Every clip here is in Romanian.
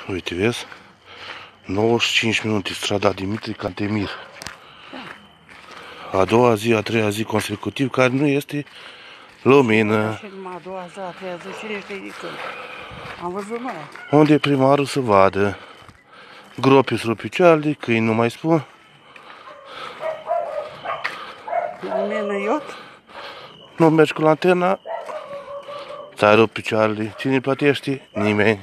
Uite, vezi? 95 minute, strada Dimitri Cantemir. A doua zi, a treia zi consecutiv, care nu este lumină. Și numai a doua zi, a treia zi, cine este ridicând? Am văzut noi. Unde e primarul să vadă? Gropi sub picioarele, câini nu mai spun. Lumină iot? Nu mergi cu lanterna, ți-ai rupt picioarele. Cine plătește? Nimeni.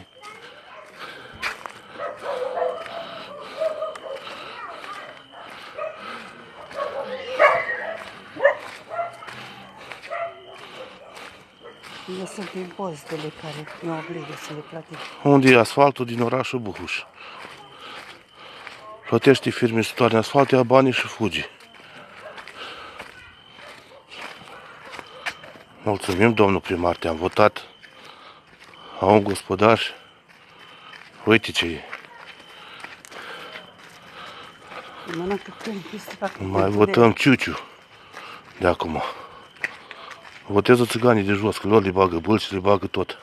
Nu sunt impozitele care ne obligă să le plătim. Unde e asfaltul din orașul Buhuș? Plătește firme să toarne asfalt, ia banii și fugi. Mulțumim, domnul primar, te-am votat. Au un gospodar. Uite ce e. Mănâncă câini, Mai votăm Ciuciu de acum. Votează țiganii de jos, că lor le bagă bâlci, le bagă tot.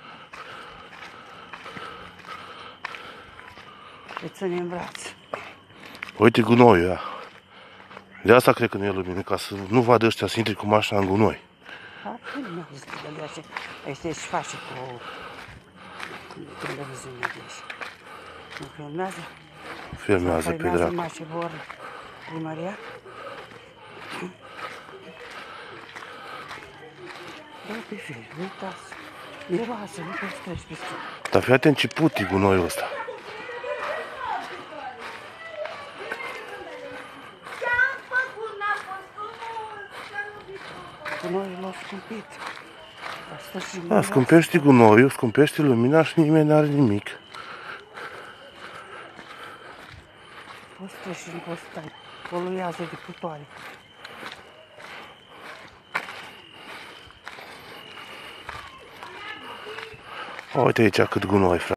Te ține în braț. Uite gunoiul ăia. De asta cred că nu e lumină, ca să nu vadă ăștia să intri cu mașina în gunoi. Da? Nu am zis că de așa. Ăștia își face cu televiziunea de aici. Nu filmează? Filmează pe dracu. Filmează și vor primăria? Da, pe film, uitați. Miroase, nu poți treci pe stradă. Dar fii atent ce puti gunoiul ăsta. Gunoiul l-a scumpit. Da, scumpește gunoiul, scumpește lumina și nimeni n-are nimic. Poți treci și nu poți stai. Poluează de putoare. Uite aici cât gunoi, frate.